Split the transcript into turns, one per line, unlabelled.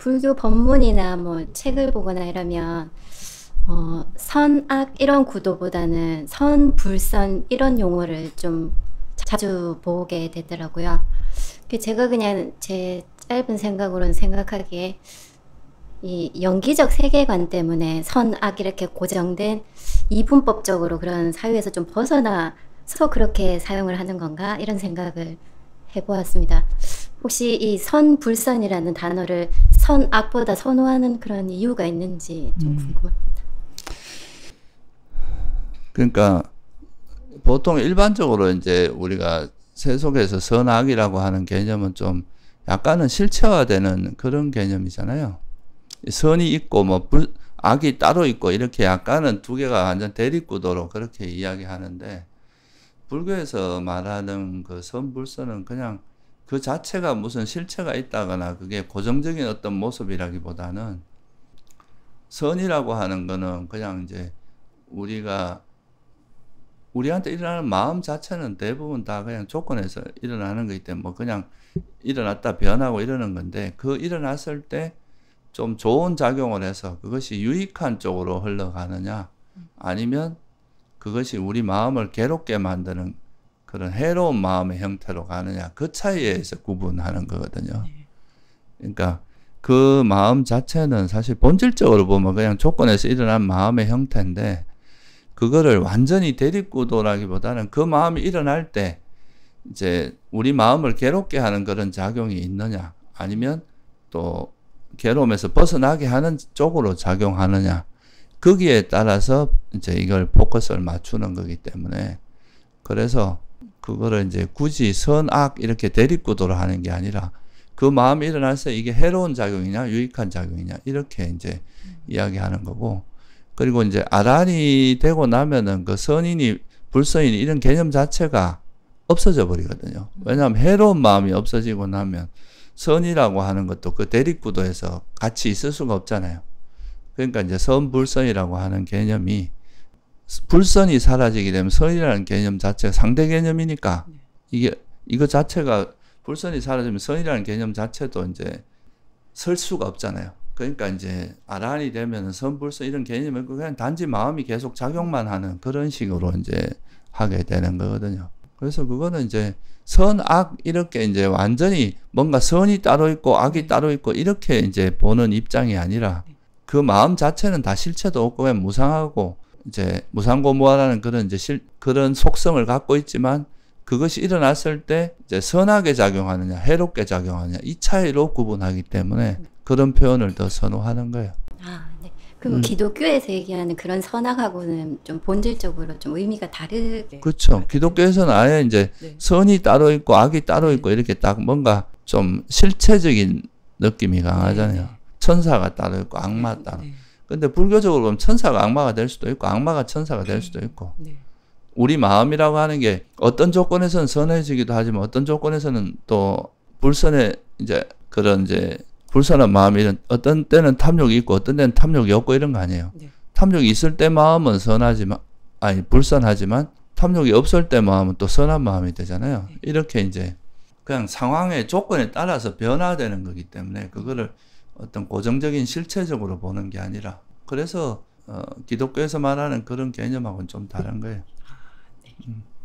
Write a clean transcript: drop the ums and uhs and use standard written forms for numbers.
불교 법문이나 뭐 책을 보거나 이러면 선악 이런 구도보다는 선불선 이런 용어를 좀 자주 보게 되더라고요. 제가 그냥 제 짧은 생각으로는 생각하기에 이 연기적 세계관 때문에 선악 이렇게 고정된 이분법적으로 그런 사유에서 좀 벗어나서 그렇게 사용을 하는 건가 이런 생각을 해보았습니다. 혹시 이 선불선이라는 단어를 선악보다 선호하는 그런 이유가 있는지 좀 궁금합니다.
그러니까 보통 일반적으로 이제 우리가 세속에서 선악이라고 하는 개념은 좀 약간은 실체화되는 그런 개념이잖아요. 선이 있고 뭐 악이 따로 있고 이렇게 약간은 두 개가 완전 대립구도로 그렇게 이야기하는데, 불교에서 말하는 그 선불선은 그냥 그 자체가 무슨 실체가 있다거나 그게 고정적인 어떤 모습이라기보다는, 선이라고 하는 거는 그냥 이제 우리한테 일어나는 마음 자체는 대부분 다 그냥 조건에서 일어나는 거기 때문에 뭐 그냥 일어났다 변하고 이러는 건데, 그 일어났을 때 좀 좋은 작용을 해서 그것이 유익한 쪽으로 흘러가느냐, 아니면 그것이 우리 마음을 괴롭게 만드는 그런 해로운 마음의 형태로 가느냐, 그 차이에서 구분하는 거거든요. 그러니까 그 마음 자체는 사실 본질적으로 보면 그냥 조건에서 일어난 마음의 형태인데, 그거를 완전히 대립구도라기보다는 그 마음이 일어날 때 이제 우리 마음을 괴롭게 하는 그런 작용이 있느냐, 아니면 또 괴로움에서 벗어나게 하는 쪽으로 작용하느냐, 거기에 따라서 이제 이걸 포커스를 맞추는 거기 때문에, 그래서 그거를 이제 굳이 선악 이렇게 대립구도로 하는 게 아니라 그 마음이 일어나서 이게 해로운 작용이냐 유익한 작용이냐 이렇게 이제 이야기하는 거고, 그리고 이제 아란이 되고 나면은 그 선이니 불선이니 이런 개념 자체가 없어져 버리거든요. 왜냐하면 해로운 마음이 없어지고 나면 선이라고 하는 것도 그 대립구도에서 같이 있을 수가 없잖아요. 그러니까 이제 선불선이라고 하는 개념이, 불선이 사라지게 되면 선이라는 개념 자체가 상대 개념이니까, 이거 자체가 불선이 사라지면 선이라는 개념 자체도 이제 설 수가 없잖아요. 그러니까 이제 아란이 되면 선불선 이런 개념이 없고 그냥 단지 마음이 계속 작용만 하는 그런 식으로 이제 하게 되는 거거든요. 그래서 그거는 이제 선악 이렇게 이제 완전히 뭔가 선이 따로 있고 악이 따로 있고 이렇게 이제 보는 입장이 아니라, 그 마음 자체는 다 실체도 없고 그냥 무상하고 이제 무상고무하라는 그런 이제 그런 속성을 갖고 있지만, 그것이 일어났을 때 이제 선하게 작용하느냐 해롭게 작용하느냐 이 차이로 구분하기 때문에 그런 표현을 더 선호하는 거예요.
네. 그럼 기독교에서 얘기하는 그런 선악하고는 좀 본질적으로 좀 의미가 다르게.
그렇죠. 기독교에서는 아예 이제 선이 따로 있고 악이 따로 있고 이렇게 딱 뭔가 좀 실체적인 느낌이 강하잖아요. 천사가 따로 있고 악마 따로. 근데 불교적으로 보면 천사가 악마가 될 수도 있고 악마가 천사가 될 수도 있고, 우리 마음이라고 하는 게 어떤 조건에서는 선해지기도 하지만 어떤 조건에서는 또 불선해, 이제 그런 이제 불선한 마음이 어떤 때는 탐욕이 있고 어떤 때는 탐욕이 없고 이런 거 아니에요. 탐욕이 있을 때 마음은 불선하지만 탐욕이 없을 때 마음은 또 선한 마음이 되잖아요. 이렇게 이제 그냥 상황의 조건에 따라서 변화되는 거기 때문에 그거를 어떤 고정적인 실체적으로 보는 게 아니라, 그래서 기독교에서 말하는 그런 개념하고는 좀 다른 거예요.